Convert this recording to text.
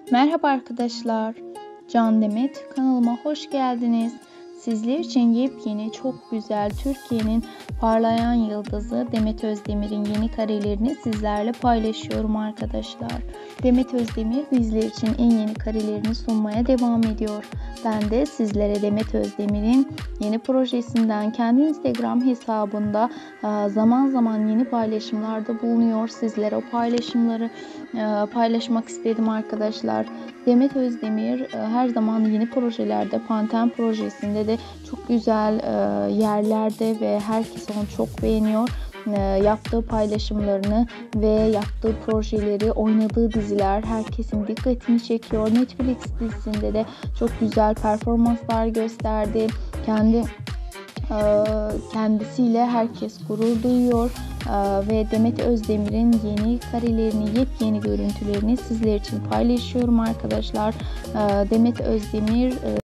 Merhaba arkadaşlar. Can Demet kanalıma hoş geldiniz. Sizler için yepyeni, çok güzel Türkiye'nin parlayan yıldızı Demet Özdemir'in yeni karelerini sizlerle paylaşıyorum arkadaşlar. Demet Özdemir bizler için en yeni karelerini sunmaya devam ediyor. Ben de sizlere Demet Özdemir'in yeni projesinden kendi Instagram hesabında zaman zaman yeni paylaşımlarda bulunuyor. Sizlere o paylaşımları paylaşmak istedim arkadaşlar. Demet Özdemir her zaman yeni projelerde, Panten projesinde de çok güzel yerlerde ve herkes onu çok beğeniyor. Yaptığı paylaşımlarını ve yaptığı projeleri, oynadığı diziler herkesin dikkatini çekiyor. Netflix dizisinde de çok güzel performanslar gösterdi. Kendisiyle herkes gurur duyuyor ve Demet Özdemir'in yeni karelerini, yepyeni görüntülerini sizler için paylaşıyorum arkadaşlar. Demet Özdemir